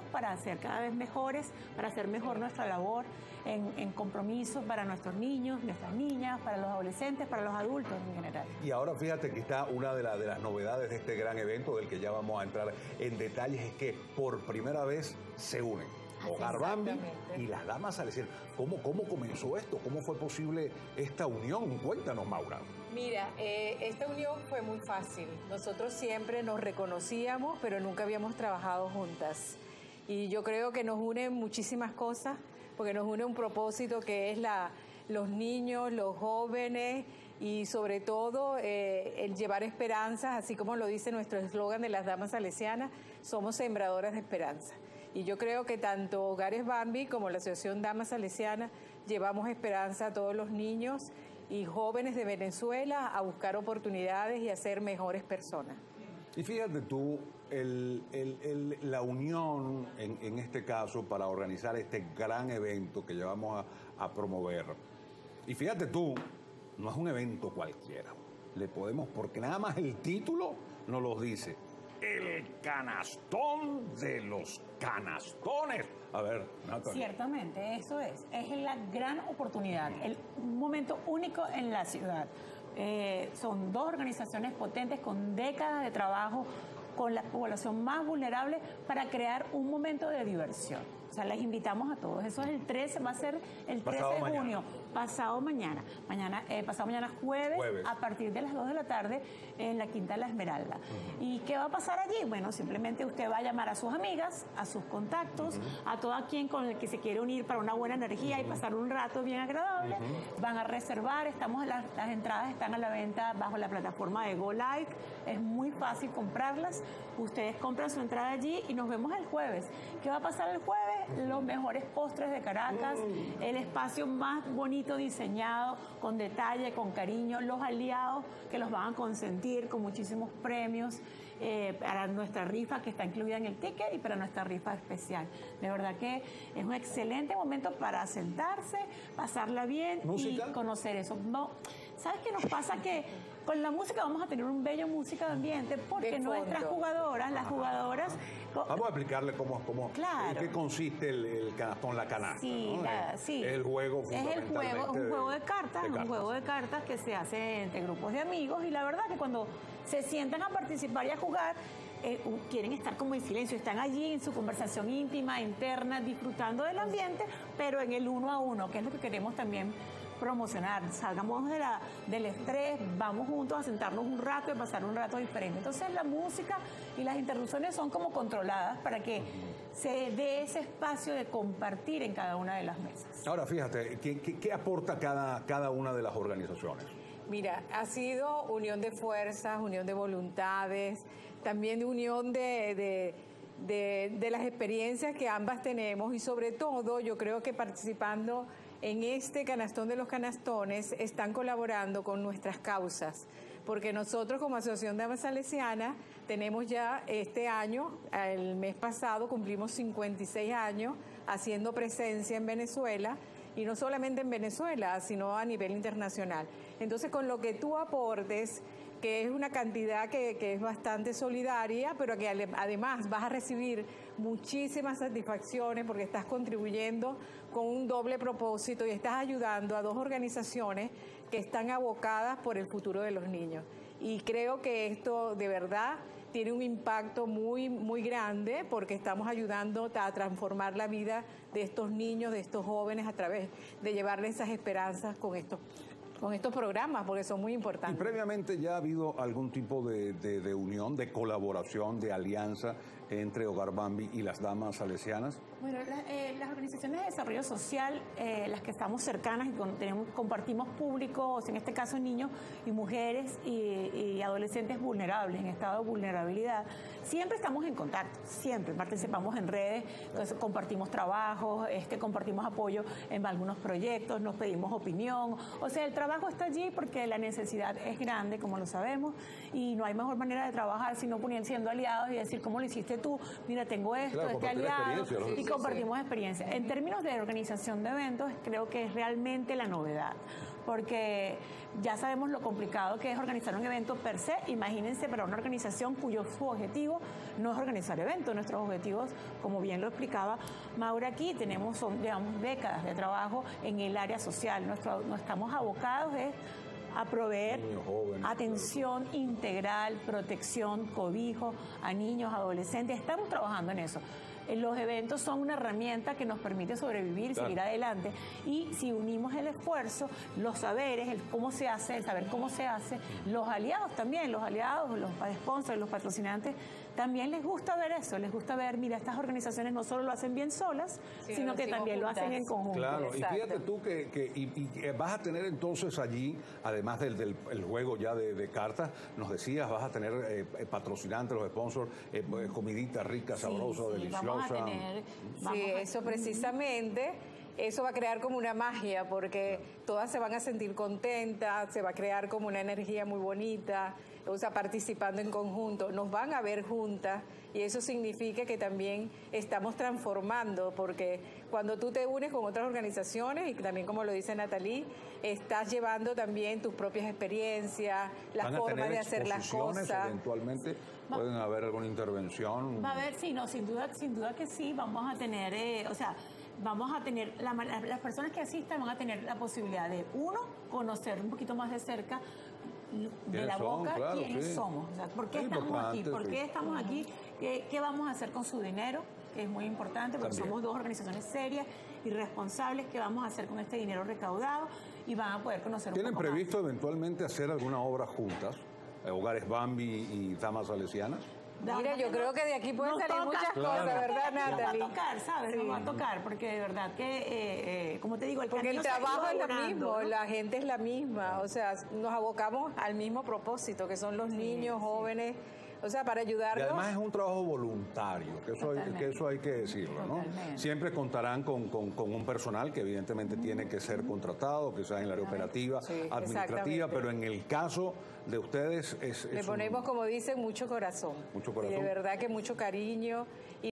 para ser cada vez mejores, para hacer mejor nuestra labor en compromiso para nuestros niños, nuestras niñas, para los adolescentes, para los adultos en general. Y ahora fíjate que está una de las novedades de este gran evento, del que ya vamos a entrar en detalles, es que por primera vez se unen Hogar Bambi y las Damas Salesianas. ¿Cómo comenzó esto? ¿Cómo fue posible esta unión? Cuéntanos, Maura. Mira, esta unión fue muy fácil. Nosotros siempre nos reconocíamos, pero nunca habíamos trabajado juntas. Y yo creo que nos unen muchísimas cosas, porque nos une un propósito que es los niños, los jóvenes y sobre todo el llevar esperanzas, así como lo dice nuestro eslogan de las Damas Salesianas, somos sembradoras de esperanza. Y yo creo que tanto Hogares Bambi como la Asociación Damas Salesianas llevamos esperanza a todos los niños y jóvenes de Venezuela a buscar oportunidades y a ser mejores personas. Y fíjate tú, la unión en este caso para organizar este gran evento que llevamos a promover. Y fíjate tú, no es un evento cualquiera. Le podemos, porque nada más el título nos lo dice. El canastón de los canastones. A ver, Natalia. Ciertamente, eso es la gran oportunidad, un momento único en la ciudad. Son dos organizaciones potentes con décadas de trabajo con la población más vulnerable para crear un momento de diversión. O sea, les invitamos a todos. Eso es el 13, va a ser el 13 de junio, pasado mañana. Pasado mañana jueves, a partir de las 2 de la tarde en la Quinta de la Esmeralda. ¿Y qué va a pasar allí? Bueno, simplemente usted va a llamar a sus amigas, a sus contactos, a todo quien con el que se quiere unir para una buena energía y pasar un rato bien agradable. Van a reservar, las entradas están a la venta bajo la plataforma de Go Live. Es muy fácil comprarlas. Ustedes compran su entrada allí y nos vemos el jueves. ¿Qué va a pasar el jueves? Los mejores postres de Caracas, el espacio más bonito diseñado, con detalle, con cariño, los aliados que los van a consentir con muchísimos premios para nuestra rifa que está incluida en el ticket y para nuestra rifa especial. De verdad que es un excelente momento para sentarse, pasarla bien. ¿Música? Y conocer eso. No, ¿sabes qué nos pasa? Que con la música vamos a tener un bello música de ambiente porque nuestras jugadoras, las jugadoras... Vamos a explicarle en qué consiste el canastón, la canasta. Sí, ¿no? sí. Es el juego fundamentalmente. Es un juego de cartas, un juego de cartas que se hace entre grupos de amigos y la verdad que cuando se sientan a participar y a jugar, quieren estar como en silencio, están allí en su conversación íntima, interna, disfrutando del ambiente, pero en el uno a uno, que es lo que queremos también promocionar. Salgamos del estrés, vamos juntos a sentarnos un rato y pasar un rato diferente. Entonces la música y las interrupciones son como controladas para que se dé ese espacio de compartir en cada una de las mesas. Ahora fíjate, ¿qué aporta cada una de las organizaciones? Mira, ha sido unión de fuerzas, unión de voluntades, también de unión de las experiencias que ambas tenemos y sobre todo yo creo que participando en este canastón de los canastones están colaborando con nuestras causas, porque nosotros como Asociación Damas Salesianas tenemos ya este año, el mes pasado cumplimos 56 años haciendo presencia en Venezuela y no solamente en Venezuela, sino a nivel internacional. Entonces con lo que tú aportes, que es una cantidad que es bastante solidaria, pero que además vas a recibir muchísimas satisfacciones porque estás contribuyendo con un doble propósito y estás ayudando a dos organizaciones que están abocadas por el futuro de los niños. Y creo que esto de verdad tiene un impacto muy, muy grande porque estamos ayudando a transformar la vida de estos niños, de estos jóvenes a través de llevarles esas esperanzas con estos programas, porque son muy importantes. ¿Y previamente ya ha habido algún tipo de unión, de colaboración, de alianza entre Hogar Bambi y las Damas Salesianas? Bueno, las organizaciones de desarrollo social, las que estamos cercanas y compartimos públicos, en este caso niños y mujeres y adolescentes vulnerables, en estado de vulnerabilidad, siempre estamos en contacto, siempre participamos en redes, entonces compartimos trabajos, compartimos apoyo en algunos proyectos, nos pedimos opinión, o sea, el trabajo está allí porque la necesidad es grande, como lo sabemos, y no hay mejor manera de trabajar sino siendo aliados y decir cómo lo hiciste tú, mira, tengo esto, Claro, este compartir aliado, experiencias, y ¿no? compartimos experiencias. En términos de organización de eventos, creo que es realmente la novedad, porque ya sabemos lo complicado que es organizar un evento per se. Imagínense para una organización cuyo su objetivo no es organizar eventos. Nuestros objetivos, como bien lo explicaba Maura aquí, llevamos décadas de trabajo en el área social. No estamos abocados a proveer Niños, jóvenes, atención integral, protección, cobijo a niños, adolescentes. Estamos trabajando en eso. Los eventos son una herramienta que nos permite sobrevivir y seguir adelante. Y si unimos el esfuerzo, los saberes, el cómo se hace, el saber cómo se hace, los aliados también, los sponsors, los patrocinantes, también les gusta ver eso, les gusta ver, mira, estas organizaciones no solo lo hacen bien solas, sino que también lo hacen en conjunto. Claro, Exacto. y fíjate tú que vas a tener entonces allí, además del el juego ya de cartas, nos decías, vas a tener patrocinantes, los sponsors, comidita rica, sabrosa, deliciosa. Vamos a tener, eso precisamente. Eso va a crear como una magia porque todas se van a sentir contentas, se va a crear como una energía muy bonita, o sea, participando en conjunto, nos van a ver juntas y eso significa que también estamos transformando porque cuando tú te unes con otras organizaciones y también como lo dice Nathalie, estás llevando también tus propias experiencias, las formas de hacer las cosas. Eventualmente pueden haber alguna intervención. Va a haber, sí, no, sin duda que sí, vamos a tener, vamos a tener, las personas que asistan van a tener la posibilidad de, uno, conocer un poquito más de cerca de la boca quiénes somos, o sea, por qué estamos aquí, por qué estamos aquí, qué vamos a hacer con su dinero, que es muy importante, porque somos dos organizaciones serias y responsables, qué vamos a hacer con este dinero recaudado y van a poder conocer un poco más. ¿Tienen previsto eventualmente hacer alguna obra juntas? Hogares Bambi y Damas Salesianas. Mira, yo creo que de aquí pueden salir muchas cosas, ¿verdad, Nathalie? Nos va a tocar, ¿sabes? Nos va a tocar, porque de verdad que, como te digo, porque el trabajo es lo mismo, ¿no? La gente es la misma, o sea, nos abocamos al mismo propósito, que son los niños, jóvenes, o sea, para ayudarlos. Y además es un trabajo voluntario, que eso hay que decirlo, ¿no? Siempre contarán con un personal que evidentemente tiene que ser contratado, que sea en el área operativa, administrativa, pero en el caso de ustedes le ponemos, como dicen, mucho corazón. Mucho corazón. Y de verdad que mucho cariño.